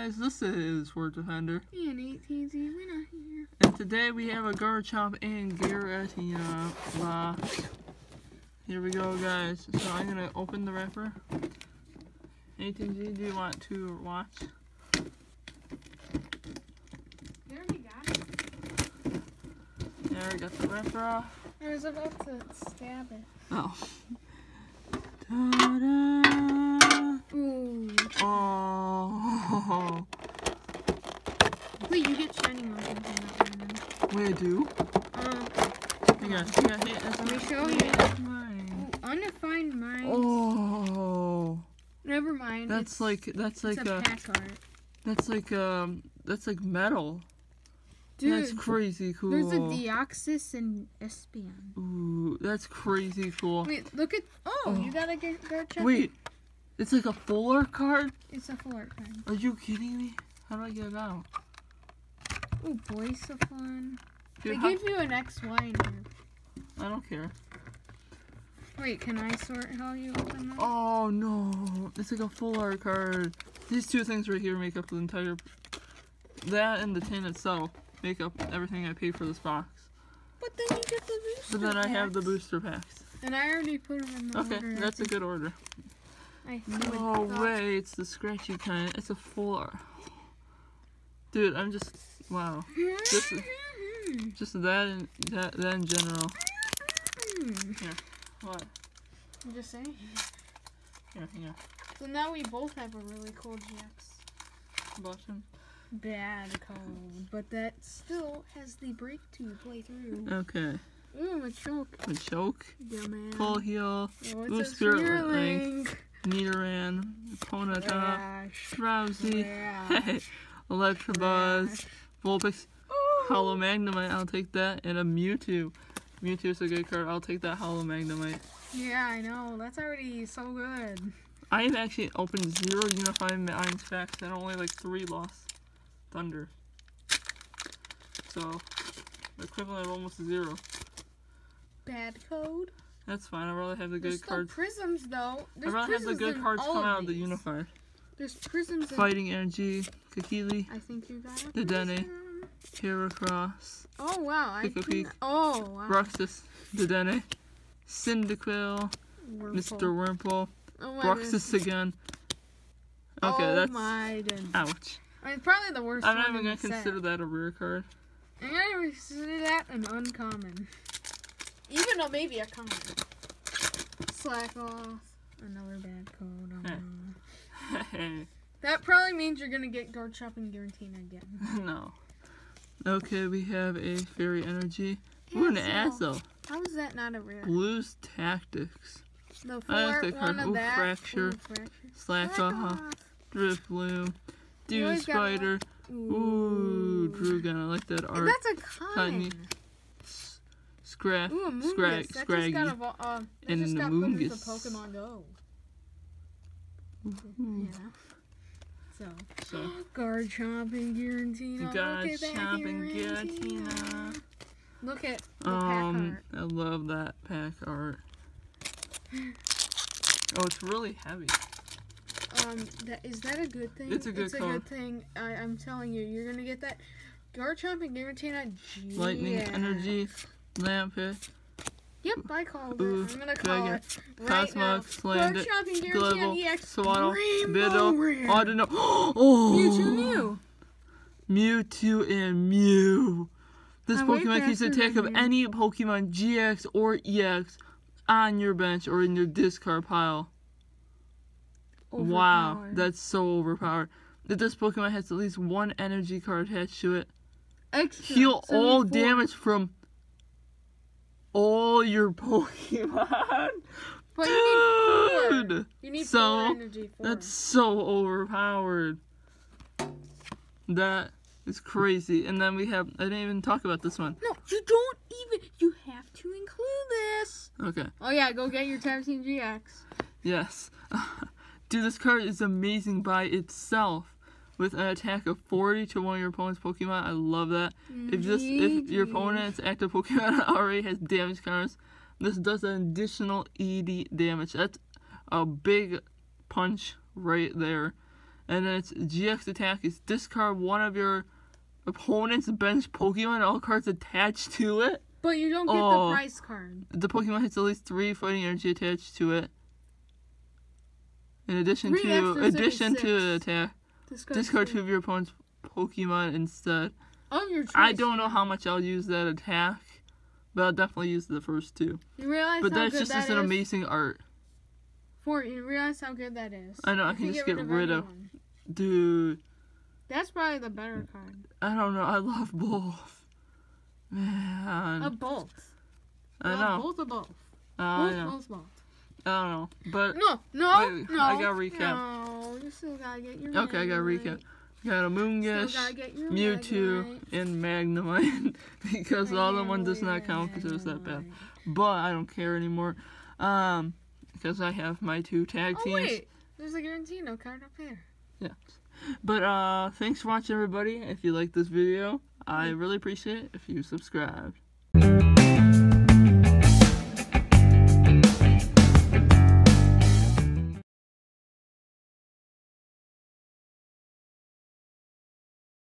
guys, this is FortDefender. And 18Z, we're not here. And today we have a Garchomp and Giratina box. Here we go, guys. So I'm gonna open the wrapper. 18Z, do you want to watch? You already got it. Yeah, I got the wrapper off. I was about to stab it. Oh. Ta-da! Ooh. Oh. Wait, you get shiny motion from that one. Wait, I do? Hang on. Let me show you. Mine. Ooh, undefined mine. Oh. Never mind. That's like it's a pack art. that's like metal. Dude, that's crazy cool. There's a Deoxys and Espion. Ooh, that's crazy cool. Wait, look at. Oh, you gotta get Garchomp. Wait, it's like a full art card? It's a full art card. Are you kidding me? How do I get it out? Ooh, boy, so fun. Dude, They give you an XY in here. I don't care. Wait, can I sort how you open that? Oh no, it's like a full art card. These two things right here make up the entire. That and the tin itself make up everything I paid for this box. But then you get the booster But then I have the packs. booster packs. And I already put them in the order. Okay, that's a good order. No way, it's the scratchy kind. It's a full art. Dude, I'm just wow. Just that and that in general. Here, what? I'm just saying. Here. So now we both have a really cool GX. Button. Bad code, but that still has the break to play through. Okay. Ooh, a choke. A choke. Yeah, man. Full heal. Oh, Blue Spirit Link. Nidoran. Ponyta. Drowsy. Hey. Electabuzz. Vulpix. Hollow Magnemite. I'll take that. And a Mewtwo. Mewtwo's a good card. I'll take that Hollow Magnemite. Yeah, I know. That's already so good. I have actually opened 0 Unified Minds packs and only like 3 lost Thunder. So, the equivalent of almost 0. Bad code. That's fine. I'd rather have the There's good cards. Prisms though. I'd rather have the good cards come out of the Unified. There's prisms. Fighting Energy, Kakili, I think you got it. Dedenne, Heracross, Oh wow. Pick-a-Peek, Oh wow. Bruxus, Dedenne, Cyndaquil, Mr. Wurmple, Oh my Bruxus again. Okay, that's my goodness. ouch. I mean, it's probably the worst I'm one not even in gonna the set. consider that a rare card. I'm gonna consider that an uncommon. Even though maybe a common. Slack off. Another bad code. Hey. That probably means you're gonna get Garchomp and Giratina again. No. Okay, we have a Fairy Energy. Ooh, an Azo. How is that not a rare? Blues Tactics. The I like four, that card. one of Ooh, that. Fracture. Ooh, Fracture. Slack off. Drifloon. You Dew always Spider. gotta- Ooh, Drugon. I like that And art. that's a common. Scrap. Ooh, a Moongus. Scraggy. That just got, that And just the got put into Moongus. Pokemon Go. Ooh. Yeah. So, So, Garchomp and Giratina. Garchomp and Giratina. Look at the pack art. I love that pack art. Oh, it's really heavy. Is that a good thing? It's a good card. Good thing. I'm telling you, you're gonna get that. Garchomp and Giratina. Lightning Energy. Lampet. Yep, I called Ooh, it. I'm gonna call Dragon, it right now. Cosmog, Slandit, Garchomp and Giratina Global, EX Swaddle, Rainbow Biddle, Rare. Audino. Oh! Mewtwo and Mew. This I'm way Pokemon keeps the faster attack than of you. any Pokemon GX or EX on your bench or in your discard pile. Wow, Overpowered. that's so overpowered. If this Pokemon has at least one energy card attached to it, Extra. heal all 74. damage from all your Pokemon. But you need 4. Dude! You need So, 4 energy. 4. That's so overpowered. That is crazy. And then we have, I didn't even talk about this one. No, you don't even. You have to include this. Okay. Oh yeah, go get your Tab Team GX. Yes. Dude, this card is amazing by itself. With an attack of 40 to one of your opponent's Pokemon. I love that. If your opponent's active Pokemon already has damage counters, this does an additional 80 damage. That's a big punch right there. And then its GX attack is discard one of your opponent's bench Pokemon, all cards attached to it. But you don't get the prize card. The Pokemon hits at least 3 fighting energy attached to it. In addition to the attack, discard 2 of your opponent's Pokemon instead. Of your choice. I don't know how much I'll use that attack, but I'll definitely use the first 2. You realize but how that's good just that an is? amazing art. You realize how good that is? I know, I can just get rid of. Dude. That's probably the better card. I don't know, I love both. Man. Of both. I know. Both of both. I know. Both. I don't know, but no, wait, I gotta recap. No, you still gotta get your. Okay, I gotta recap. Got a Moongish, Mewtwo, and Magnemite because the other one does not count because it was that bad. But I don't care anymore, because I have my 2 tag teams. Oh wait, there's a Giratina card up there. Yeah, but thanks for watching, everybody. If you like this video, I really appreciate it if you subscribe.